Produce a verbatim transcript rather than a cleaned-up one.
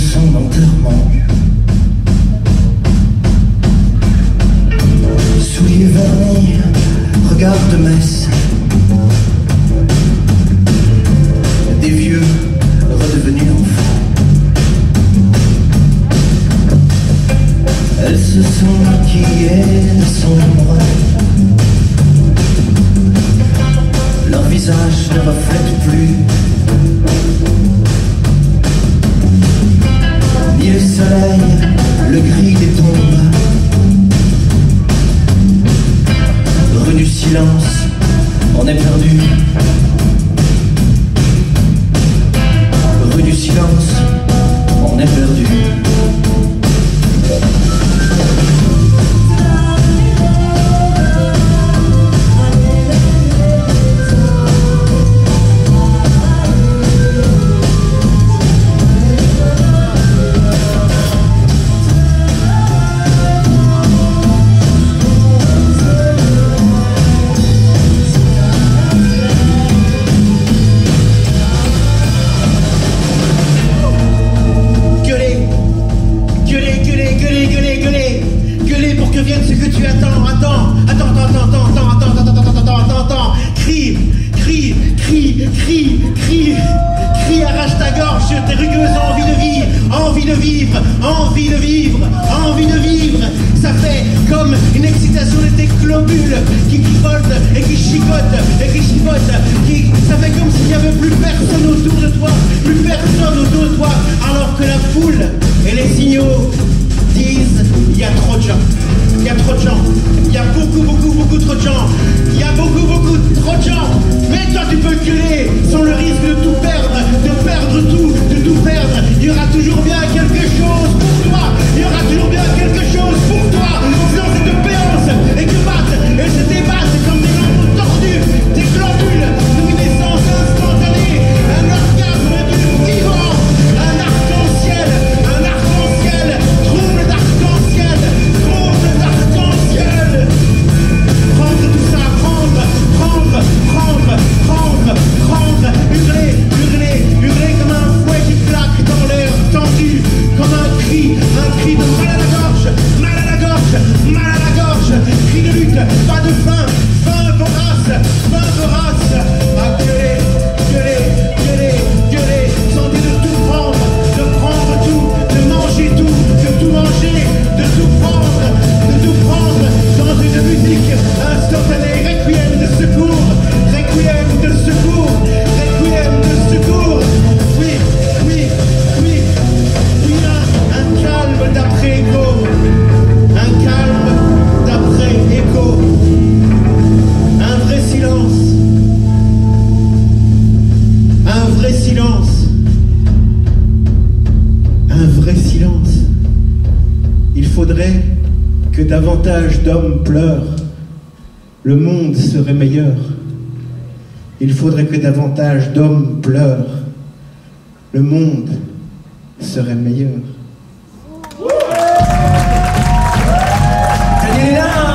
son d'enterrement. Souliers vernis, regard de messe. Des vieux redevenus enfants. Elles se sont maquillées sombres. Leur visage ne reflète plus ni le soleil, le gris des tombes. Rue du silence, on est perdu. Rue du silence, on est perdu. Envie de vivre, envie de vivre. Ça fait comme une excitation de tes globules qui pivotent et qui chicotent et qui chipotent. Qui, ça fait comme s'il n'y avait plus personne autour de toi, plus personne autour de toi, alors que la foule et les signaux disent il y a trop de gens, il y a trop de gens, il y a beaucoup, beaucoup, beaucoup trop de gens, il y a beaucoup, beaucoup trop de gens. Mais toi tu peux gueuler sans le risque de tout perdre, de perdre tout, de tout perdre. Il y aura toujours bien quelque chose pour toi, il y aura toujours bien quelque chose pour toi. Sinon c'est de béance et que battent et se débattent comme des lambeaux tordus, des glandules, luminescence instantanée, un orgasme du vivant, un arc-en-ciel, un arc-en-ciel, trouble d'arc-en-ciel, trouble d'arc-en-ciel. Prendre tout ça, prendre, prendre, prendre, prendre, prendre, hurler, hurler, hurler comme un fouet qui claque dans l'air tendu, comme un cri, un cri de mal à la gorge, mal à la gorge, mal à la gorge, cri de lutte, pas de faim, faim vorace, faim vorace, à gueuler, gueuler, gueuler, gueuler, tenter de tout prendre, de prendre tout, de manger tout, de tout manger, de tout prendre, de tout prendre, dans une musique instantanée, requiem de secours, requiem de secours, requiem de secours, oui, oui, oui, oui, un, un calme d'après-écho, un calme d'après-écho, un vrai silence, un vrai silence, un vrai silence. Il faudrait que davantage d'hommes pleurent, le monde serait meilleur. Il faudrait que davantage d'hommes pleurent, le monde serait meilleur. Daniel est là.